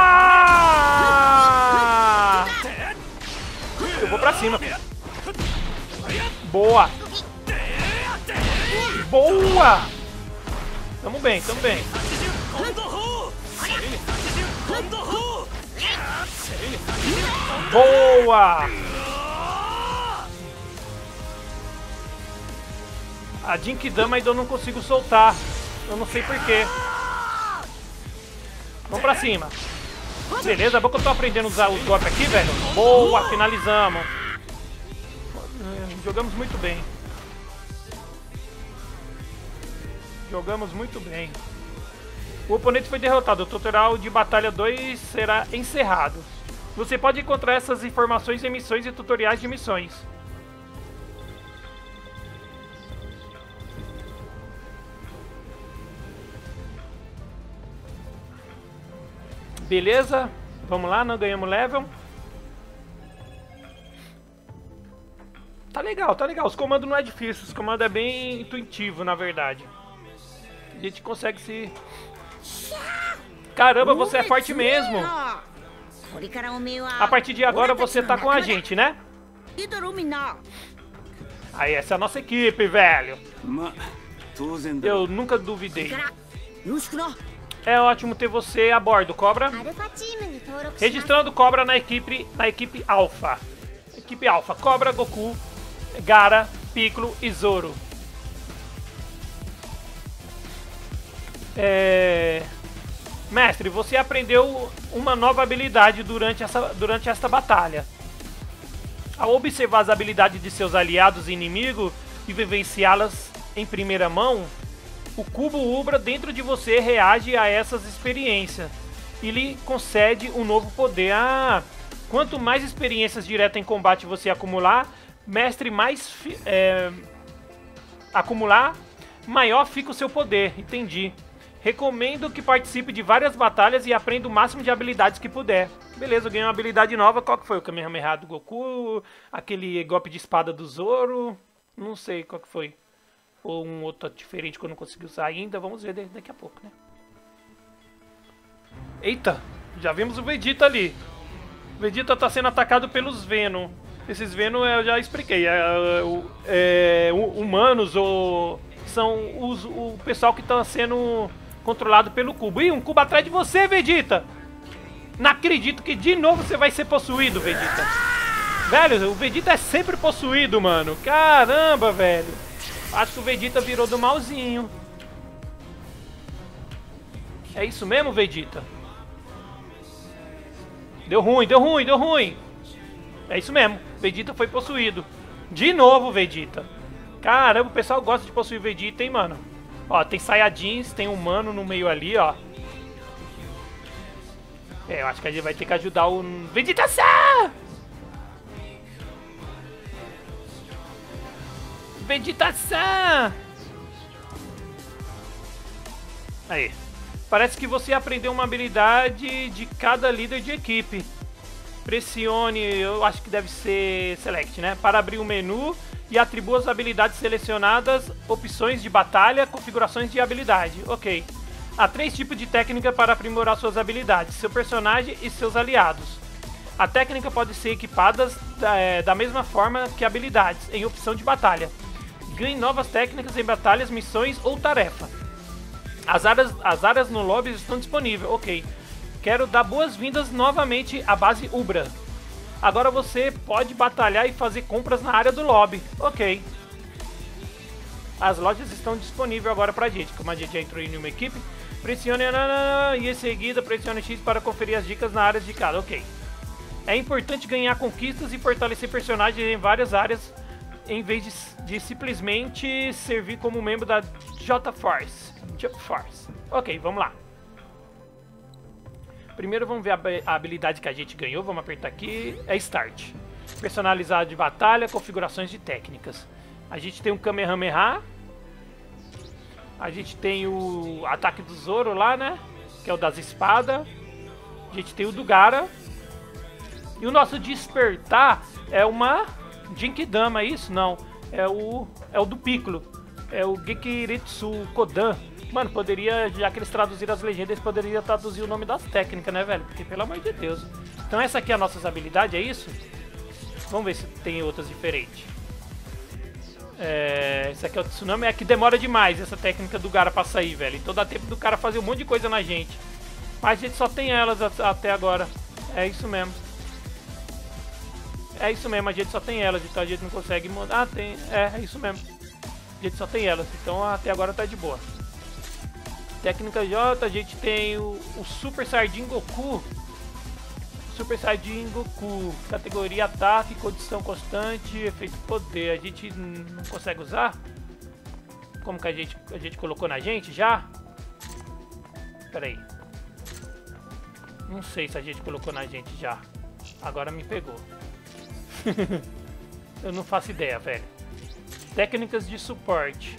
Eu vou pra cima. Boa. Boa. Tamo bem, tamo bem. Boa! A Jinkidama ainda eu não consigo soltar. Eu não sei porquê. Vamos pra cima. Beleza, bom que eu tô aprendendo a usar os golpes aqui, velho. Boa, finalizamos. Jogamos muito bem. Jogamos muito bem. O oponente foi derrotado. O tutorial de Batalha dois será encerrado. Você pode encontrar essas informações em missões e tutoriais de missões. Beleza, vamos lá, não ganhamos level. Tá legal, tá legal. Os comandos não é difícil, os comandos é bem intuitivo, na verdade. A gente consegue se... Caramba, você é forte mesmo. A partir de agora você tá com a gente, né? Aí, essa é a nossa equipe, velho. Eu nunca duvidei. É ótimo ter você a bordo, Cobra. Registrando Cobra na equipe, na equipe Alpha. Equipe Alpha, Cobra, Goku, Gaara, Piccolo e Zoro. É... Mestre, você aprendeu uma nova habilidade durante essa, durante esta batalha. Ao observar as habilidades de seus aliados e inimigos e vivenciá-las em primeira mão, o cubo Ubra dentro de você reage a essas experiências e lhe concede um novo poder. Ah, quanto mais experiências diretas em combate você acumular, mestre, mais é, acumular, maior fica o seu poder. Entendi. Recomendo que participe de várias batalhas e aprenda o máximo de habilidades que puder. Beleza, eu ganhei uma habilidade nova. Qual que foi? O Kamehameha do Goku? Aquele golpe de espada do Zoro? Não sei qual que foi. Ou um outro diferente que eu não consegui usar ainda. Vamos ver daqui a pouco, né? Eita! Já vimos o Vegeta ali. O Vegeta está sendo atacado pelos Venom. Esses Venom eu já expliquei. É, é, humanos ou... São os, o pessoal que está sendo controlado pelo cubo. Ih, um cubo atrás de você, Vegeta! Não acredito que de novo você vai ser possuído, Vegeta. Velho, o Vegeta é sempre possuído, mano. Caramba, velho. Acho que o Vegeta virou do malzinho. É isso mesmo, Vegeta? Deu ruim, deu ruim, deu ruim. É isso mesmo. Vegeta foi possuído. De novo, Vegeta. Caramba, o pessoal gosta de possuir Vegeta, hein, mano. Ó, tem Saiyajins, tem humano no meio ali, ó. É, eu acho que a gente vai ter que ajudar o Vegeta-san! Vegeta-san! Aí. Parece que você aprendeu uma habilidade de cada líder de equipe. Pressione, eu acho que deve ser Select, né? Para abrir o menu e atribua as habilidades selecionadas, opções de batalha, configurações de habilidade. Ok. Há três tipos de técnica para aprimorar suas habilidades, seu personagem e seus aliados. A técnica pode ser equipada da, é, da mesma forma que habilidades, em opção de batalha. Ganhe novas técnicas em batalhas, missões ou tarefa. As áreas, as áreas no lobby estão disponíveis. Ok. Quero dar boas-vindas novamente à base Ubra. Agora você pode batalhar e fazer compras na área do lobby. Ok. As lojas estão disponíveis agora pra gente. Como a gente já entrou em uma equipe, pressione e em seguida pressione X para conferir as dicas na área de cada. Ok. É importante ganhar conquistas e fortalecer personagens em várias áreas em vez de, de simplesmente servir como membro da J-Force. J-Force. Ok, vamos lá. Primeiro vamos ver a, a habilidade que a gente ganhou. Vamos apertar aqui. É Start. Personalizado de batalha, configurações de técnicas. A gente tem um Kamehameha. A gente tem o ataque do Zoro lá, né? Que é o das espadas. A gente tem o do Gaara. E o nosso despertar é uma Jinkidama, é isso? Não. É o, é o do Piccolo. É o Gekiretsu Kodan. Mano, poderia, já que eles traduziram as legendas, eles poderiam traduzir o nome das técnicas, né, velho? Porque, pelo amor de Deus. Então essa aqui é a nossa habilidade, é isso? Vamos ver se tem outras diferentes. É, essa aqui é o Tsunami, é que demora demais essa técnica do Gaara pra sair, velho. Então dá tempo do cara fazer um monte de coisa na gente. Mas a gente só tem elas até agora. É isso mesmo. É isso mesmo, a gente só tem elas, então a gente não consegue mudar. Ah, tem. É, é isso mesmo. A gente só tem elas, então até agora tá de boa. Técnica J, a gente tem o, o Super Saiyajin Goku. Super Saiyajin Goku. Categoria ataque, condição constante, efeito poder. A gente não consegue usar? Como que a gente, a gente colocou na gente já? Pera aí. Não sei se a gente colocou na gente já. Agora me pegou. Eu não faço ideia, velho. Técnicas de suporte.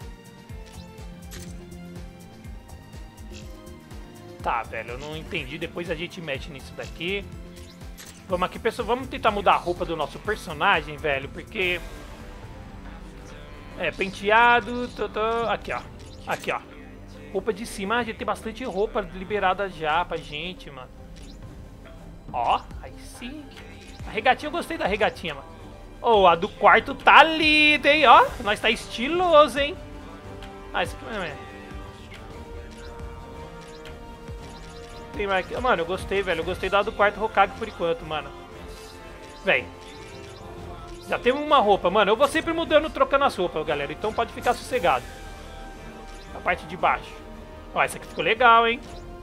Tá, velho, eu não entendi. Depois a gente mexe nisso daqui. Vamos aqui, pessoal. Vamos tentar mudar a roupa do nosso personagem, velho. Porque... É, penteado... Tô, tô... Aqui, ó. Aqui, ó. Roupa de cima. A gente tem bastante roupa liberada já pra gente, mano. Ó, aí sim. A regatinha, eu gostei da regatinha, mano. Oh, a do quarto tá linda, hein, ó. Nós tá estiloso, hein. Ah, isso aqui mesmo é. Tem mais aqui. Mano, eu gostei, velho. Eu gostei da do quarto Hokage por enquanto, mano. Véi. Já temos uma roupa, mano. Eu vou sempre mudando, trocando as roupas, galera. Então pode ficar sossegado. A parte de baixo. Ó, essa aqui ficou legal, hein.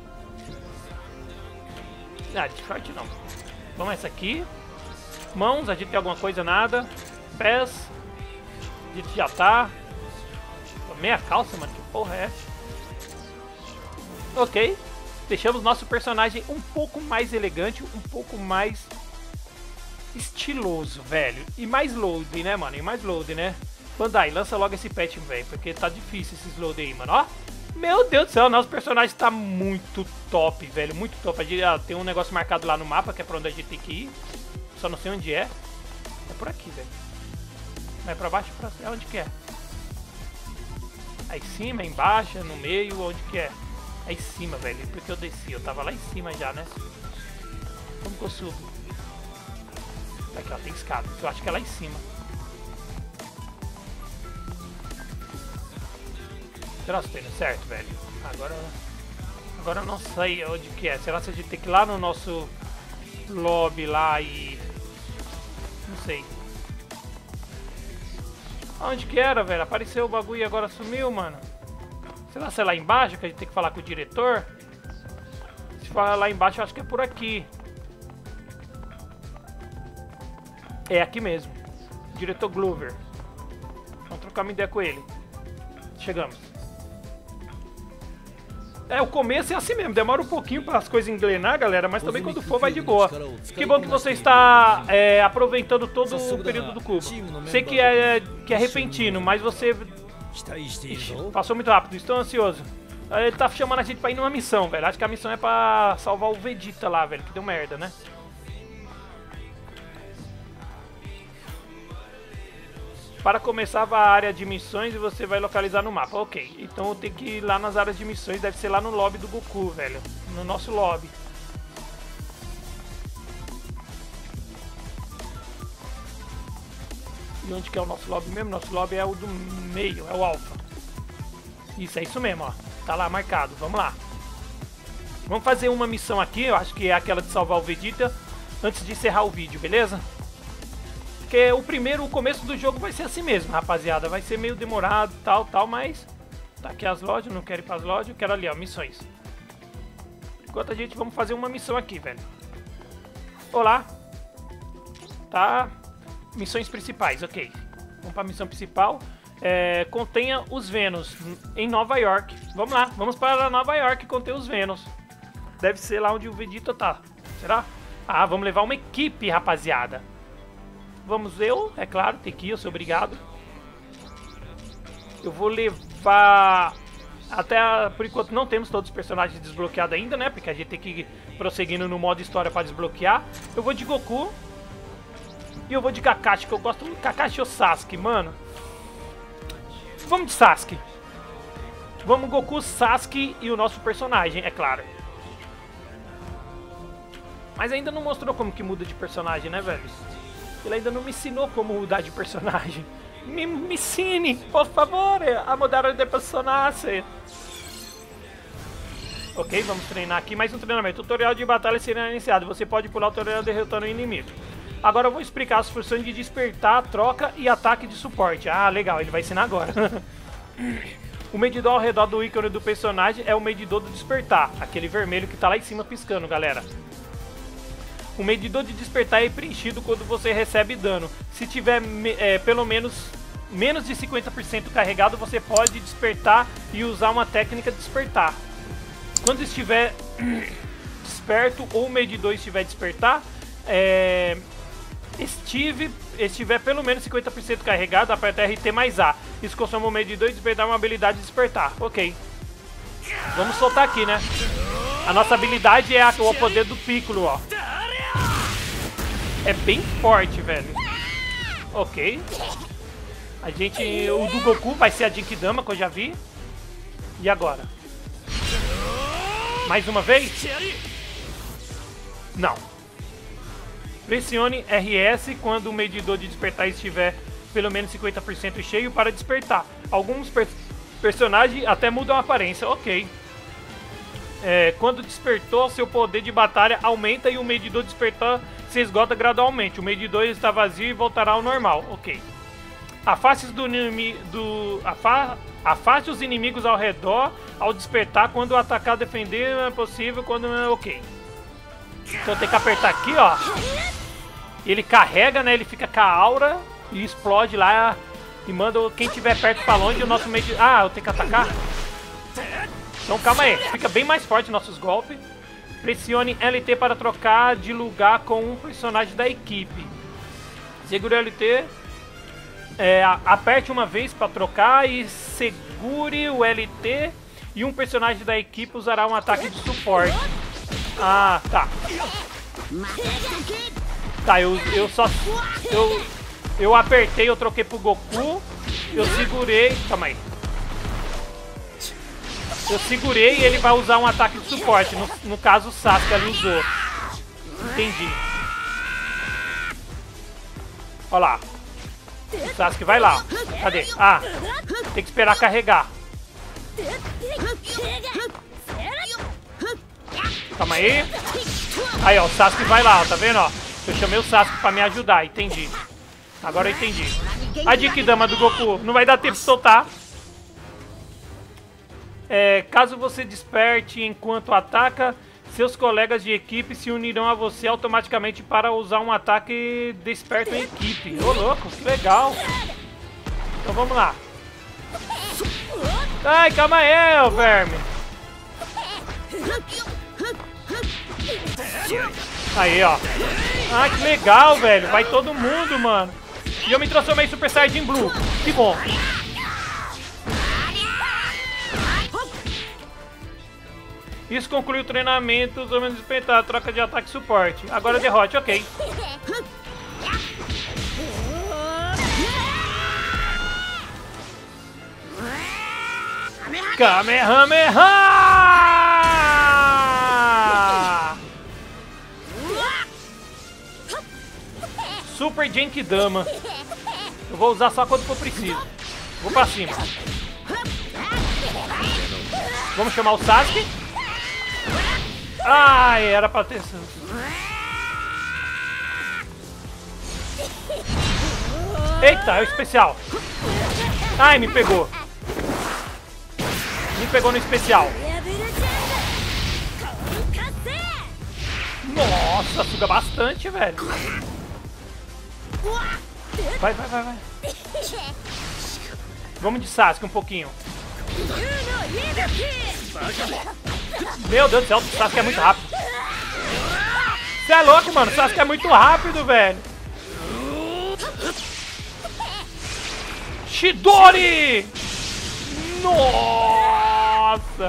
Ah, de forte não. Vamos essa aqui. Mãos, a gente tem alguma coisa, nada. Pés. A gente já tá. Meia calça, mano. Que porra é essa? Ok. Deixamos nosso personagem um pouco mais elegante, um pouco mais estiloso, velho. E mais load, né, mano? E mais load, né? Bandai, lança logo esse patch, velho, porque tá difícil esses load aí, mano. Ó, meu Deus do céu, nosso personagem tá muito top, velho. Muito top. A gente, ah, tem um negócio marcado lá no mapa, que é pra onde a gente tem que ir. Só não sei onde é. É por aqui, velho. Não é pra baixo? Pra... É onde que é? Aí em cima, é embaixo, é no meio, onde que é? Aí em cima, velho, porque eu desci, eu tava lá em cima já, né? Como que eu subo? Aqui, ó, tem escada, eu acho que é lá em cima. Será que eu tô indo certo, velho? Agora... Agora eu não sei onde que é. Será que a gente tem que ir lá no nosso lobby lá e... Não sei. Onde que era, velho? Apareceu o bagulho e agora sumiu, mano. Será que é lá embaixo que a gente tem que falar com o diretor? Se falar lá embaixo, eu acho que é por aqui. É aqui mesmo. Diretor Glover. Vamos trocar uma ideia com ele. Chegamos. É, o começo é assim mesmo. Demora um pouquinho para as coisas engrenar, galera. Mas também quando for vai de boa. Que bom que você está é, aproveitando todo o período do cubo. Sei que é, que é repentino, mas você... Ixi, passou muito rápido, estou ansioso. Ele tá chamando a gente pra ir numa missão, velho. Acho que a missão é pra salvar o Vegeta lá, velho, que deu merda, né? Para começar, vá à área de missões e você vai localizar no mapa. Ok, então eu tenho que ir lá nas áreas de missões. Deve ser lá no lobby do Goku, velho. No nosso lobby. E onde que é o nosso lobby mesmo? Nosso lobby é o do meio, é o alfa. Isso, é isso mesmo, ó. Tá lá marcado, vamos lá. Vamos fazer uma missão aqui, eu acho que é aquela de salvar o Vegeta, antes de encerrar o vídeo, beleza? Porque o primeiro, o começo do jogo vai ser assim mesmo, rapaziada. Vai ser meio demorado, tal, tal, mas... Tá aqui as lojas, não quero ir pras lojas, eu quero ali, ó, missões. Enquanto a gente, vamos fazer uma missão aqui, velho. Olá. Tá... Missões principais, ok. Vamos para a missão principal. É, contenha os Vênus em Nova York. Vamos lá, vamos para Nova York conter os Vênus. Deve ser lá onde o Vegeta tá. Será? Ah, vamos levar uma equipe, rapaziada. Vamos eu, é claro, tem que ir, eu sou obrigado. Eu vou levar... Até, por enquanto, não temos todos os personagens desbloqueados ainda, né? Porque a gente tem que ir prosseguindo no modo história para desbloquear. Eu vou de Goku. E eu vou de Kakashi, que eu gosto muito. Kakashi ou Sasuke, mano. Vamos de Sasuke. Vamos Goku, Sasuke e o nosso personagem, é claro. Mas ainda não mostrou como que muda de personagem, né, velho? Ele ainda não me ensinou como mudar de personagem. Me, me ensine, por favor, a mudar de personagem. Ok, vamos treinar aqui. Mais um treinamento. Tutorial de batalha será iniciado. Você pode pular o tutorial derrotando o inimigo. Agora eu vou explicar as funções de despertar, troca e ataque de suporte. Ah, legal, ele vai ensinar agora. O medidor ao redor do ícone do personagem é o medidor do despertar. Aquele vermelho que tá lá em cima piscando, galera. O medidor de despertar é preenchido quando você recebe dano. Se tiver é, pelo menos menos de cinquenta por cento carregado, você pode despertar e usar uma técnica de despertar. Quando estiver desperto ou o medidor estiver despertar, é, estive, estiver pelo menos cinquenta por cento carregado, aperta R T mais A. Isso consome o medidor e despertar uma habilidade de despertar. Ok. Vamos soltar aqui, né? A nossa habilidade é a, o poder do Piccolo, ó. É bem forte, velho. Ok. A gente... O do Goku vai ser a Genkidama, que eu já vi. E agora? Mais uma vez? Não. Pressione R S quando o medidor de despertar estiver pelo menos cinquenta por cento cheio para despertar. Alguns per personagens até mudam a aparência. Ok. É, quando despertou, seu poder de batalha aumenta e o medidor de despertar se esgota gradualmente. O medidor está vazio e voltará ao normal. Ok. Afaste, do do, afa afaste os inimigos ao redor ao despertar. Quando atacar, defender é possível. Quando é ok. Então tem que apertar aqui, ó. Ele carrega, né? Ele fica com a aura e explode lá e manda quem tiver perto pra longe. O nosso medidor... Ah, eu tenho que atacar? Então calma aí. Fica bem mais forte nossos golpes. Pressione L T para trocar de lugar com um personagem da equipe. Segure L T. É, aperte uma vez para trocar e segure o L T. E um personagem da equipe usará um ataque de suporte. Ah, tá. Tá, eu, eu só... Eu, eu apertei, eu troquei pro Goku. Eu segurei... Calma aí. Eu segurei e ele vai usar um ataque de suporte. No, no caso, o Sasuke ali usou. Entendi. Olha lá. O Sasuke vai lá. Cadê? Ah, tem que esperar carregar. Calma aí. Aí, ó, o Sasuke vai lá, ó, tá vendo, ó? Eu chamei o Sasuke pra me ajudar, entendi. Agora eu entendi. A Genkidama do Goku. Não vai dar tempo de soltar. É, caso você desperte enquanto ataca, seus colegas de equipe se unirão a você automaticamente para usar um ataque desperto em equipe. Ô, louco, que legal. Então vamos lá. Ai, calma aí, ô verme. Aí, ó. Ah, que legal, velho. Vai todo mundo, mano. E eu me transformei em Super Saiyajin Blue. Que bom. Isso conclui o treinamento, os homens despertar, troca de ataque e suporte. Agora derrote, ok. Kamehameha! Super Genkidama. Eu vou usar só quando for preciso. Vou pra cima. Vamos chamar o Sasuke. Ai, era pra ter... Eita, é o especial. Ai, me pegou. Me pegou no especial. Nossa, suga bastante, velho. Vai, vai, vai, vai. Vamos de Sasuke um pouquinho. Meu Deus do céu, o Sasuke é muito rápido. Você é louco, mano. O Sasuke é muito rápido, velho. Chidori! Nossa!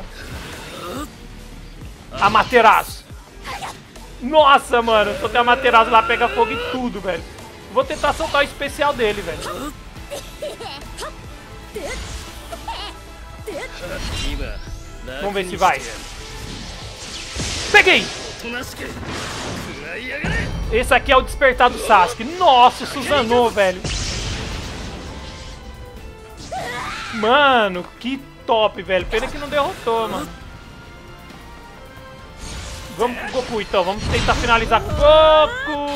Amaterasu. Nossa, mano. Só tem a Amaterasu lá, pega fogo e tudo, velho. Vou tentar soltar o especial dele, velho. Vamos ver se vai. Peguei! Esse aqui é o despertar do Sasuke. Nossa, o Susanoo, velho. Mano, que top, velho. Pena que não derrotou, mano. Vamos com o Goku então, vamos tentar finalizar com o Goku.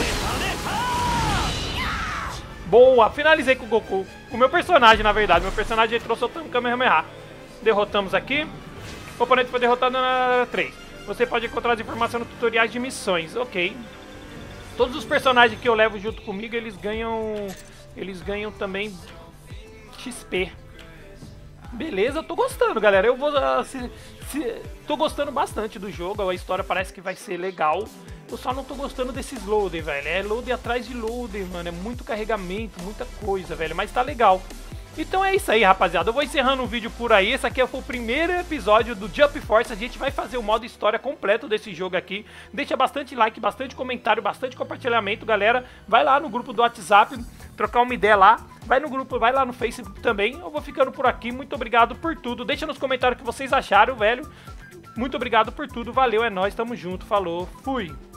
Boa, finalizei com o Goku. Com o meu personagem, na verdade. Meu personagem entrou soltando Kamehameha. Derrotamos aqui. O oponente foi derrotado na três. Você pode encontrar as informações no tutoriais de missões. Ok. Todos os personagens que eu levo junto comigo, eles ganham... Eles ganham também X P. Beleza, eu tô gostando, galera. Eu vou... Uh, se, se, tô gostando bastante do jogo. A história parece que vai ser legal. Eu só não tô gostando desses loading, velho. É loading atrás de loading, mano. É muito carregamento, muita coisa, velho. Mas tá legal. Então é isso aí, rapaziada. Eu vou encerrando o vídeo por aí. Esse aqui foi o primeiro episódio do Jump Force. A gente vai fazer o modo história completo desse jogo aqui. Deixa bastante like, bastante comentário, bastante compartilhamento, galera. Vai lá no grupo do WhatsApp, trocar uma ideia lá. Vai no grupo, vai lá no Facebook também. Eu vou ficando por aqui. Muito obrigado por tudo. Deixa nos comentários o que vocês acharam, velho. Muito obrigado por tudo. Valeu, é nóis. Tamo junto. Falou. Fui.